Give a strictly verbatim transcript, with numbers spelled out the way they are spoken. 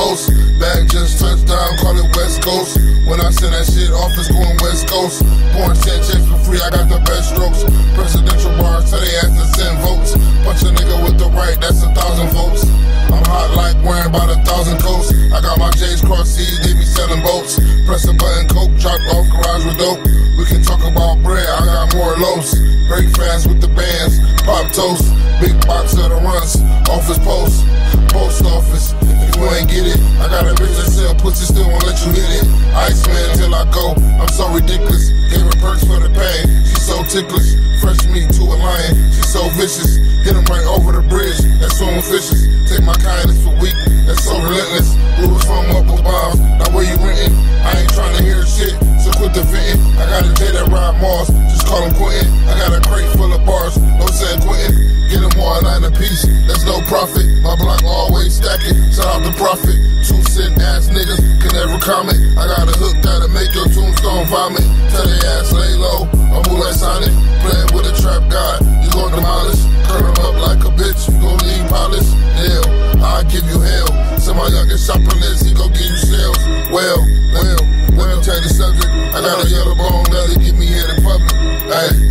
Coast. Bag just touched down, call it West Coast. When I send that shit off, it's going West Coast. Born ten checks for free, I got the best strokes. Presidential bars, tell they ass to send votes. Punch a nigga with the right, that's a thousand votes. I'm hot like wearing about a thousand coats. I got my J's cross C's, they be selling boats. Press a button, coke, chop off garage with dope. We can talk about bread, I got more loaves. Break fast with the bands, pop toast. Big box of the runs, office post. Post office, if you ain't get it, I got a bitch that sell pussy, still won't let you hit it. Iceman till I go, I'm so ridiculous. Gave her perks for the pain, she's so ticklish. Fresh meat to a lion, she's so vicious. Hit him right over the bridge, that's swimming fishes. Take my kindness for weak, that's so relentless. Rules from up with bombs, now where you renting? I ain't trying to hear shit, so quit the venting. I got a J that ride Mars, just call him Quentin. I got a crate full of bars, no San Quentin. Get them all nine a piece, that's no profit. My block always stacking, shout out the profit. Two cent ass niggas can never comment. I got a hook that'll make your tombstone vomit. Tell their ass lay low, I'm move like Sonic. Playing with a trap god, you gon' demolish. Turn him up like a bitch, you gon' leave polish. Hell, I'll give you hell. Send my youngest shopper list, he gon' give you sales. Well, well, let me change the subject. I got a yellow bone belly, get me here in public. Hey.